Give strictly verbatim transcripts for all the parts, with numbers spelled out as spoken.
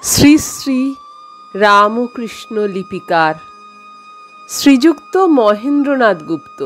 শ্রী শ্রী রামকৃষ্ণ লিপিকার শ্রীযুক্ত মহেন্দ্রনাথ গুপ্ত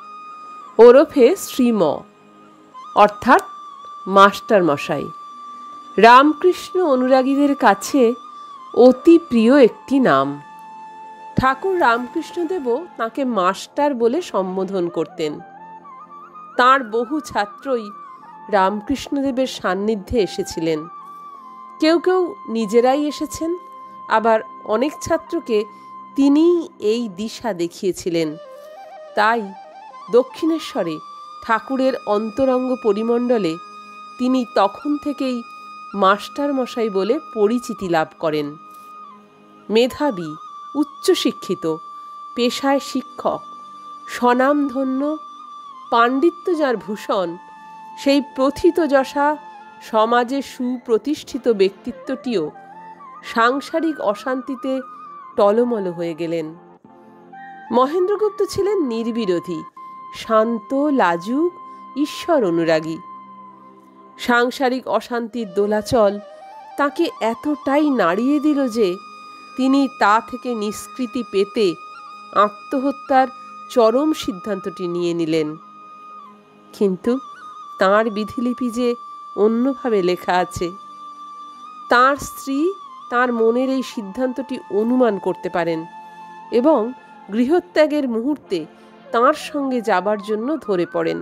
ওরফে শ্রীম অর্থাৎ মাস্টার মশাই রামকৃষ্ণ অনুরাগীদের কাছে অতি প্রিয় একটি নাম। ঠাকুর রামকৃষ্ণদেবও তাঁকে মাস্টার বলে সম্বোধন করতেন। তাঁর বহু ছাত্রই রামকৃষ্ণদেবের সান্নিধ্যে এসেছিলেন। কেউ কেউ নিজেরাই এসেছেন, আবার অনেক ছাত্রকে তিনিই এই দিশা দেখিয়েছিলেন। তাই দক্ষিণেশ্বরে ঠাকুরের অন্তরঙ্গ পরিমণ্ডলে তিনি তখন থেকেই মাস্টার মশাই বলে পরিচিতি লাভ করেন। মেধাবী, উচ্চশিক্ষিত, পেশায় শিক্ষক, স্বনামধন্য, পাণ্ডিত্য যার ভূষণ, সেই প্রথিতযশা সমাজে সুপ্রতিষ্ঠিত ব্যক্তিত্বটিও সাংসারিক অশান্তিতে টলমল হয়ে গেলেন। মহেন্দ্রগুপ্ত ছিলেন নির্বিরোধী, শান্ত, লাজুক, ঈশ্বর অনুরাগী। সাংসারিক অশান্তির দোলাচল তাকে এতটাই নাড়িয়ে দিল যে তিনি তা থেকে নিষ্কৃতি পেতে আত্মহত্যার চরম সিদ্ধান্তটি নিয়ে নিলেন। কিন্তু তাঁর বিধিলিপি যে অন্যভাবে লেখা আছে। তাঁর স্ত্রী তাঁর মনের এই সিদ্ধান্তটি অনুমান করতে পারেন এবং গৃহত্যাগের মুহূর্তে তাঁর সঙ্গে যাবার জন্য ধরে পড়েন।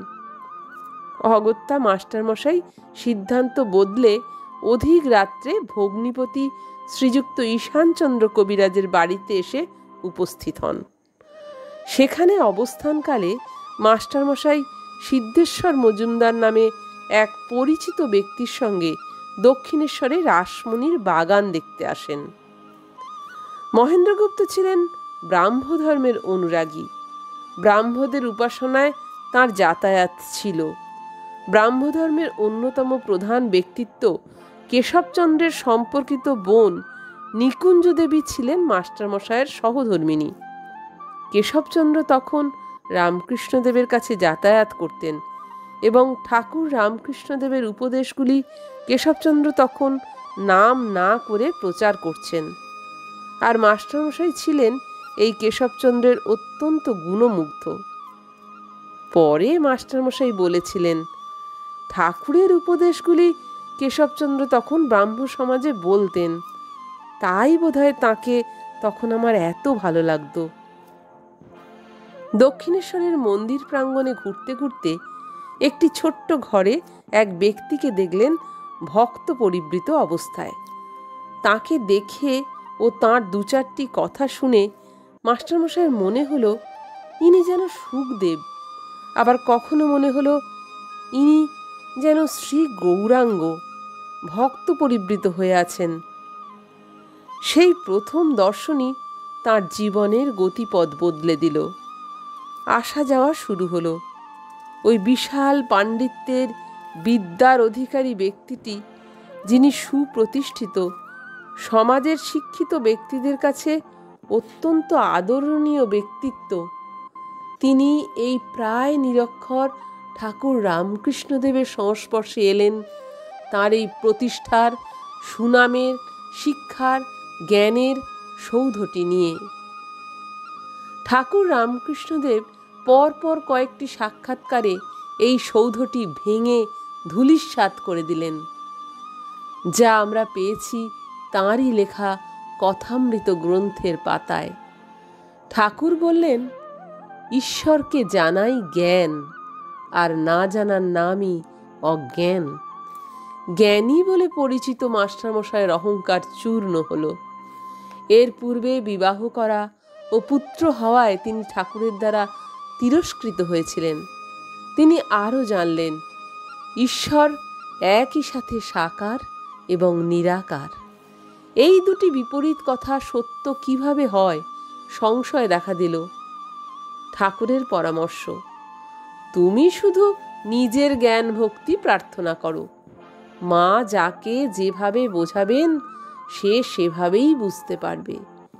অগত্যা মাস্টারমশাই সিদ্ধান্ত বদলে অধিক রাত্রে ভগ্নিপতি শ্রীযুক্ত ঈশানচন্দ্র কবিরাজের বাড়িতে এসে উপস্থিত হন। সেখানে অবস্থানকালে মাস্টারমশাই সিদ্ধেশ্বর মজুমদার নামে এক পরিচিত ব্যক্তির সঙ্গে দক্ষিণেশ্বরে রাসমণির বাগান দেখতে আসেন। মহেন্দ্রগুপ্ত ছিলেন ব্রাহ্মধর্মের অনুরাগী। ব্রাহ্মদের উপাসনায় তাঁর যাতায়াত ছিল। ব্রাহ্মধর্মের অন্যতম প্রধান ব্যক্তিত্ব কেশবচন্দ্রের সম্পর্কিত বোন নিকুঞ্জ দেবী ছিলেন মাস্টারমশায়ের সহধর্মিণী। কেশবচন্দ্র তখন রামকৃষ্ণদেবের কাছে যাতায়াত করতেন এবং ঠাকুর রামকৃষ্ণদেবের উপদেশগুলি কেশবচন্দ্র তখন নাম না করে প্রচার করছেন। আর মাস্টারমশাই ছিলেন এই কেশবচন্দ্রের অত্যন্ত গুণমুগ্ধ। পরে মাস্টারমশাই বলেছিলেন, ঠাকুরের উপদেশগুলি কেশবচন্দ্র তখন ব্রাহ্ম সমাজে বলতেন, তাই বোধহয় তাঁকে তখন আমার এত ভালো লাগতো। দক্ষিণেশ্বরের মন্দির প্রাঙ্গণে ঘুরতে ঘুরতে একটি ছোট্ট ঘরে এক ব্যক্তিকে দেখলেন ভক্ত পরিবৃত অবস্থায়। তাকে দেখে ও তাঁর দু চারটি কথা শুনে মাস্টারমশাইয়ের মনে হলো ইনি যেন সুখদেব, আবার কখনো মনে হলো ইনি যেন শ্রী গৌরাঙ্গ ভক্ত পরিবৃত হয়ে আছেন। সেই প্রথম দর্শনই তাঁর জীবনের গতিপথ বদলে দিল। আসা যাওয়া শুরু হলো। ওই বিশাল পাণ্ডিত্যের বিদ্যার অধিকারী ব্যক্তিটি, যিনি সুপ্রতিষ্ঠিত, সমাজের শিক্ষিত ব্যক্তিদের কাছে অত্যন্ত আদরণীয় ব্যক্তিত্ব, তিনি এই প্রায় নিরক্ষর ঠাকুর রামকৃষ্ণদেবের সংস্পর্শে এলেন তাঁর এই প্রতিষ্ঠার, সুনামের, শিক্ষার, জ্ঞানের সৌধটি নিয়ে। ঠাকুর রামকৃষ্ণদেব পরপর কয়েকটি সাক্ষাৎকারে এই সৌধটি ভেঙে ধূলিসাৎ করে দিলেন। যা আমরা পেয়েছি তাঁরই লেখা কথামৃত গ্রন্থের পাতায়। ঠাকুর বললেন, ঈশ্বরকে জানাই জ্ঞান, আর না জানার নামই অজ্ঞান। জ্ঞানী বলে পরিচিত মাস্টারমশায়ের অহংকার চূর্ণ হলো। এর পূর্বে বিবাহ করা ও পুত্র হওয়ায় তিনি ঠাকুরের দ্বারা তিরস্কৃত হয়েছিলেন। তিনি আরও জানলেন ঈশ্বর একই সাথে সাকার এবং নিরাকার। এই দুটি বিপরীত কথা সত্য কিভাবে হয় সংশয় দেখা দিল। ঠাকুরের পরামর্শ, তুমি শুধু নিজের জ্ঞান ভক্তি প্রার্থনা করো, মা যাকে যেভাবে বোঝাবেন সে সেভাবেই বুঝতে পারবে।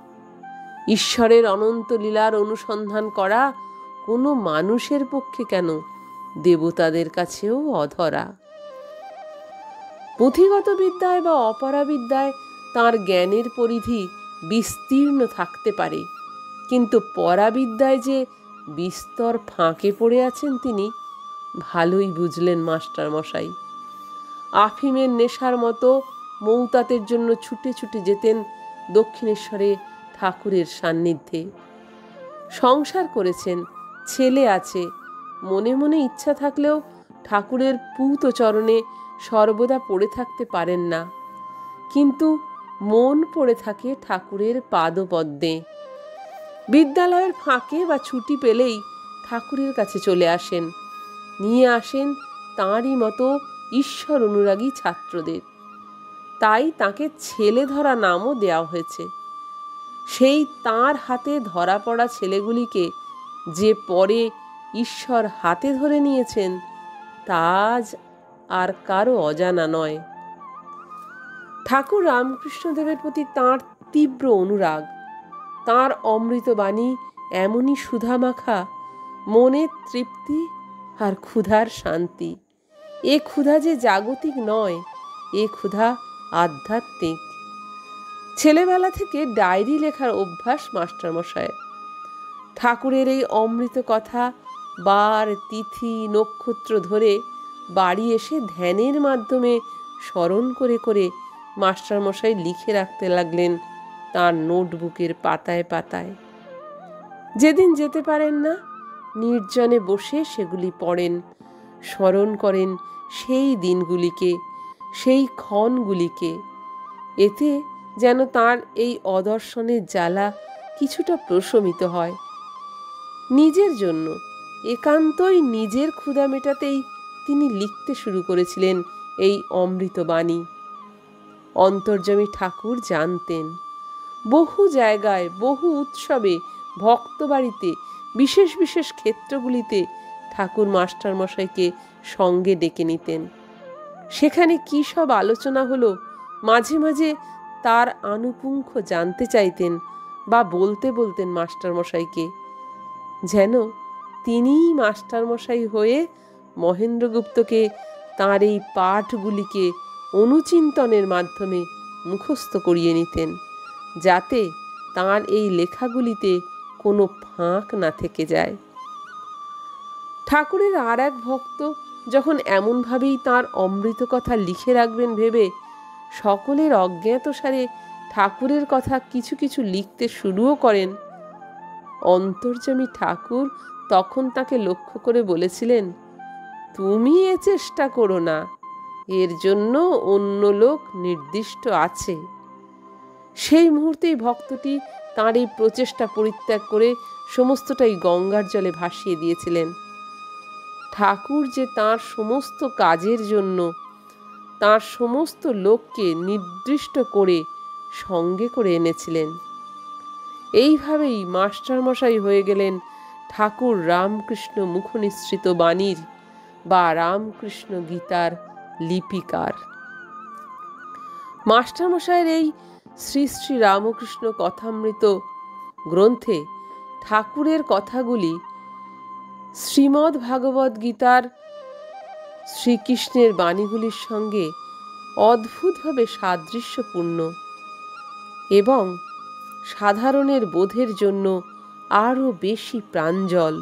ঈশ্বরের অনন্ত লীলার অনুসন্ধান করা কোনো মানুষের পক্ষে কেন, দেবতাদের কাছেও অধরা। পুঁথিগত বিদ্যায় বা অপরাবিদ্যায় তাঁর জ্ঞানের পরিধি বিস্তীর্ণ থাকতে পারে, কিন্তু পরাবিদ্যায় যে বিস্তর ফাঁকে পড়ে আছেন তিনি ভালোই বুঝলেন মাস্টার মশাই। আফিমের নেশার মতো মৌতাতের জন্য ছুটে ছুটে যেতেন দক্ষিণেশ্বরে ঠাকুরের সান্নিধ্যে। সংসার করেছেন, ছেলে আছে, মনে মনে ইচ্ছা থাকলেও ঠাকুরের পূত চরণে সর্বদা পড়ে থাকতে পারেন না, কিন্তু মন পড়ে থাকে ঠাকুরের পাদপদ্মে। বিদ্যালয়ের ফাঁকে বা ছুটি পেলেই ঠাকুরের কাছে চলে আসেন, নিয়ে আসেন তাঁরই মতো ঈশ্বর অনুরাগী ছাত্রদের। তাই তাকে ছেলে ধরা নামও দেওয়া হয়েছে। সেই তাঁর হাতে ধরা পড়া ছেলেগুলিকে যে পরে ঈশ্বর হাতে ধরে নিয়েছেন তা আজ আর কারো অজানা নয়। ঠাকুর রামকৃষ্ণদেবের প্রতি তাঁর তীব্র অনুরাগ, তাঁর অমৃতবাণী এমনই সুধামাখা, মনের তৃপ্তি আর ক্ষুধার শান্তি। এ ক্ষুধা যে জাগতিক নয়, এ ক্ষুধা আধ্যাত্মিক। ছেলেবেলা থেকে ডায়েরি লেখার অভ্যাস মাস্টারমশায়ের। ঠাকুরের এই অমৃত কথা বার তিথি নক্ষত্র ধরে বাড়ি এসে ধ্যানের মাধ্যমে স্মরণ করে করে মাস্টারমশাই লিখে রাখতে লাগলেন তাঁর নোটবুকের পাতায় পাতায়। যেদিন যেতে পারেন না, নির্জনে বসে সেগুলি পড়েন, স্মরণ করেন সেই দিনগুলিকে, সেই ক্ষণগুলিকে। এতে যেন তাঁর এই অদর্শনের জ্বালা কিছুটা প্রশমিত হয়। নিজের জন্য, একান্তই নিজের ক্ষুধা মেটাতেই তিনি লিখতে শুরু করেছিলেন এই অমৃতবাণী। অন্তর্যামী ঠাকুর জানতেন, বহু জায়গায়, বহু উৎসবে, ভক্তবাড়িতে, বিশেষ বিশেষ ক্ষেত্রগুলিতে ঠাকুর মাস্টারমশাইকে সঙ্গে ডেকে নিতেন। সেখানে কী সব আলোচনা হলো মাঝে মাঝে তার আনুপুঙ্খ জানতে চাইতেন বা বলতে বলতেন মাস্টারমশাইকে, যেন তিনিই মাস্টারমশাই হয়ে মহেন্দ্রগুপ্তকে তাঁর এই পাঠগুলিকে অনুচিন্তনের মাধ্যমে মুখস্থ করিয়ে নিতেন, যাতে তাঁর এই লেখাগুলিতে কোনো ফাঁক না থেকে যায়। ঠাকুরের আর এক ভক্ত যখন এমনভাবেই তাঁর অমৃত কথা লিখে রাখবেন ভেবে সকলের অজ্ঞাতসারে ঠাকুরের কথা কিছু কিছু লিখতে শুরুও করেন, অন্তর্যামী ঠাকুর তখন তাকে লক্ষ্য করে বলেছিলেন, তুমি এ চেষ্টা করো না, এর জন্য অন্য লোক নির্দিষ্ট আছে। সেই মুহূর্তেই ভক্তটি তাঁর এই প্রচেষ্টা পরিত্যাগ করে সমস্তটাই গঙ্গার জলে ভাসিয়ে দিয়েছিলেন। ঠাকুর যে তাঁর সমস্ত কাজের জন্য তাঁর সমস্ত লোককে নির্দিষ্ট করে সঙ্গে করে এনেছিলেন। এইভাবেই মাস্টারমশাই হয়ে গেলেন ঠাকুর রামকৃষ্ণ মুখনিসৃত বাণীর বা রামকৃষ্ণ গীতার লিপিকার। মাস্টারমশাইয়ের এই শ্রী শ্রী রামকৃষ্ণ কথামৃত গ্রন্থে ঠাকুরের কথাগুলি শ্রীমদ্ ভাগবত গীতার শ্রীকৃষ্ণের বাণীগুলির সঙ্গে অদ্ভুতভাবে সাদৃশ্যপূর্ণ এবং সাধারণের বোধের জন্য আরও বেশি প্রাঞ্জল।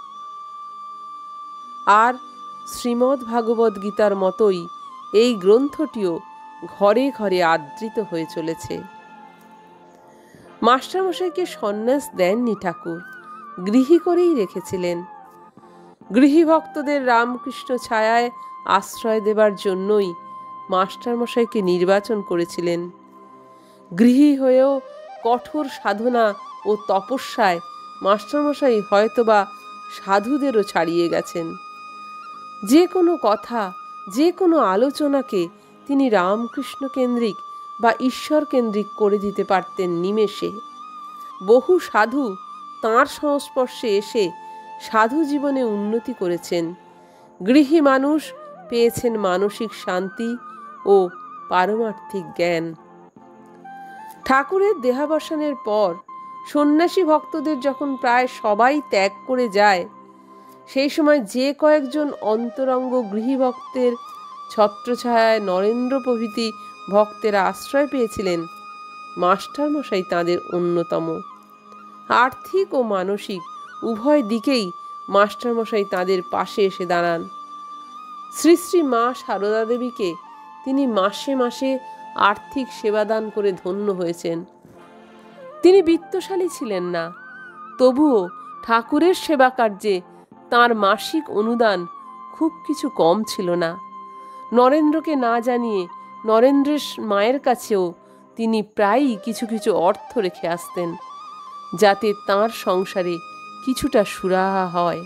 আর শ্রীমদ্ ভাগবত গীতার মতোই এই গ্রন্থটিও ঘরে ঘরে আদৃত হয়ে চলেছে। মাস্টারমশাইকে সন্ন্যাস দেননি ঠাকুর, গৃহী করেই রেখেছিলেন। গৃহী ভক্তদের রামকৃষ্ণ ছায়ায় আশ্রয় দেবার জন্যই মাস্টারমশাইকে নির্বাচন করেছিলেন। গৃহী হয়েও কঠোর সাধনা ও তপস্যায় মাস্টারমশাই হয়তোবা সাধুদেরও ছাড়িয়ে গেছেন। যে কোনো কথা, যে কোনো আলোচনাকে তিনি রামকৃষ্ণ কেন্দ্রিক বা ঈশ্বর কেন্দ্রিক করে দিতে পারতেন নিমেষে। বহু সাধু তাঁর সংস্পর্শে এসে সাধু জীবনে উন্নতি করেছেন। গৃহী মানুষ পেয়েছেন মানসিক শান্তি ও পারমার্থিক জ্ঞান। ঠাকুরের দেহাবসানের পর সন্ন্যাসী ভক্তদের যখন প্রায় সবাই ত্যাগ করে যায়, সেই সময় যে কয়েকজন অন্তরঙ্গ গৃহী ভক্তের ছত্রছায়ায় নরেন্দ্র প্রভৃতি ভক্তেরা আশ্রয় পেয়েছিলেন, মাস্টারমশাই তাদের অন্যতম। আর্থিক ও মানসিক উভয় দিকেই মাস্টারমশাই তাদের পাশে এসে দাঁড়ান। শ্রী শ্রী মা সারদা দেবীকে তিনি মাসে মাসে আর্থিক সেবাদান করে ধন্য হয়েছেন। তিনি বিত্তশালী ছিলেন না, তবুও ঠাকুরের সেবা কার্যে তাঁর মাসিক অনুদান খুব কিছু কম ছিল না। নরেন্দ্রকে না জানিয়ে নরেন্দ্রের মায়ের কাছেও তিনি প্রায়ই কিছু কিছু অর্থ রেখে আসতেন, যাতে তাঁর সংসারে কিছুটা সুরাহা হয়।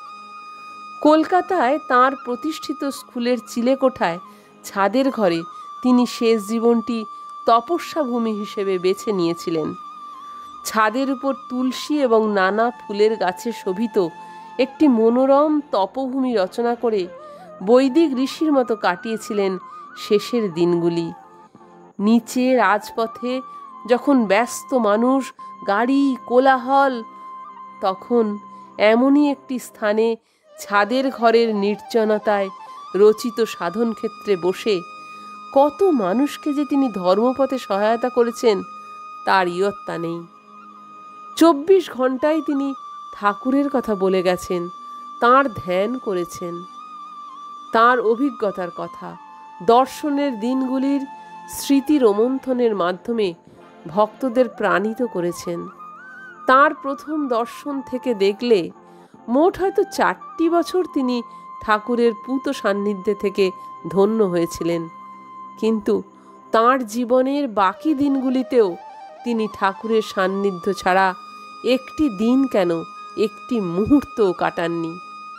কলকাতায় তাঁর প্রতিষ্ঠিত স্কুলের চিলেকোঠায় ছাদের ঘরে তিনি শেষ জীবনটি তপস্যাভূমি হিসেবে বেছে নিয়েছিলেন। ছাদের উপর তুলসী এবং নানা ফুলের গাছে শোভিত একটি মনোরম তপভূমি রচনা করে বৈদিক ঋষির মতো কাটিয়েছিলেন শেষের দিনগুলি। নিচে রাজপথে যখন ব্যস্ত মানুষ, গাড়ি, কোলাহল, তখন এমনই একটি স্থানে ছাদের ঘরের নির্জনতায় রচিত সাধন ক্ষেত্রে বসে কত মানুষকে যে তিনি ধর্মপথে সহায়তা করেছেন তার ইয়ত্তা নেই। চব্বিশ ঘন্টায় তিনি ঠাকুরের কথা বলে গেছেন, তাঁর ধ্যান করেছেন, তাঁর অভিজ্ঞতার কথা দর্শনের দিনগুলির স্মৃতি রোমন্থনের মাধ্যমে ভক্তদের প্রাণিত করেছেন। তাঁর প্রথম দর্শন থেকে দেখলে মোট হয়তো চারটি বছর তিনি ঠাকুরের পূত সান্নিধ্যে থেকে ধন্য হয়েছিলেন, কিন্তু তাঁর জীবনের বাকি দিনগুলিতেও তিনি ঠাকুরের সান্নিধ্য ছাড়া একটি দিন কেন একটি মুহূর্তও কাটাননি।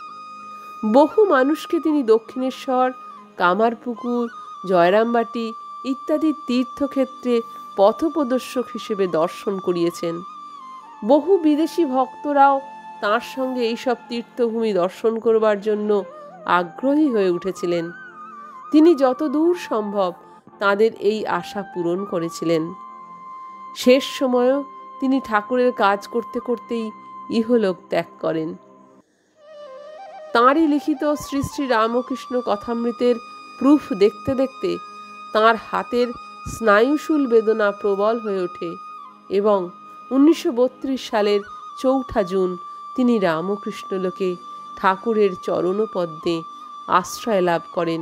বহু মানুষকে তিনি দক্ষিণেশ্বর, কামারপুকুর, জয়রামবাটি ইত্যাদি তীর্থক্ষেত্রে পথপ্রদর্শক হিসেবে দর্শন করিয়েছেন। বহু বিদেশি ভক্তরাও তাঁর সঙ্গে এইসব তীর্থভূমি দর্শন করবার জন্য আগ্রহী হয়ে উঠেছিলেন। তিনি যতদূর সম্ভব তাদের এই আশা পূরণ করেছিলেন। শেষ সময়েও তিনি ঠাকুরের কাজ করতে করতেই ইহলোক ত্যাগ করেন। তাঁরই লিখিত শ্রী শ্রী রামকৃষ্ণ কথামৃতের প্রুফ দেখতে দেখতে তাঁর হাতের স্নায়ুশূল বেদনা প্রবল হয়ে ওঠে এবং উনিশশো বত্রিশ সালের চৌঠা জুন তিনি রামকৃষ্ণলোকে ঠাকুরের চরণপদ্মে আশ্রয় লাভ করেন।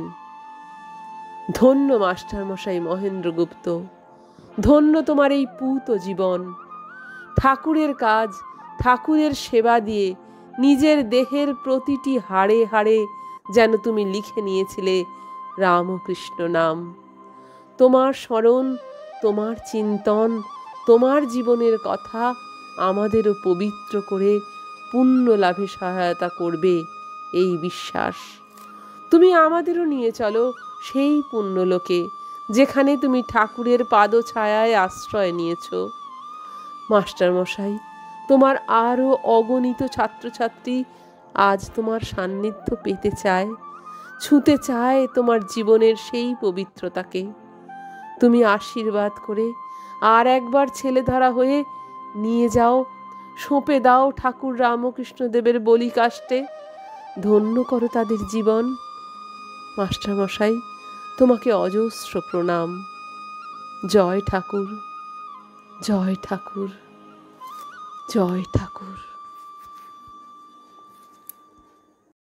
ধন্য মাস্টারমশাই মহেন্দ্রগুপ্ত, ধন্য তোমার এই পূত জীবন। ঠাকুরের কাজ, ঠাকুরের সেবা দিয়ে নিজের দেহের প্রতিটি হাড়ে হাড়ে যেন তুমি লিখে নিয়েছিলে রামকৃষ্ণ নাম। তোমার স্মরণ, তোমার চিন্তন, তোমার জীবনের কথা আমাদেরও পবিত্র করে পুণ্য লাভে সহায়তা করবে এই বিশ্বাস। তুমি আমাদেরও নিয়ে চলো সেই পুণ্যলোকে যেখানে তুমি ঠাকুরের পাদছায়ায় আশ্রয় নিয়েছ। মাস্টারমশাই, তোমার আরও অগণিত ছাত্রছাত্রী আজ তোমার সান্নিধ্য পেতে চায়, ছুঁতে চায় তোমার জীবনের সেই পবিত্রতাকে। তুমি আশীর্বাদ করে আর একবার ছেলে ধরা হয়ে নিয়ে যাও, সঁপে দাও ঠাকুর রামকৃষ্ণদেবের বলি কাষ্টে, ধন্য করো তাদের জীবন। মাস্টারমশাই, তোমাকে অজস্র প্রণাম। জয় ঠাকুর, জয় ঠাকুর, জয় ঠাকুর।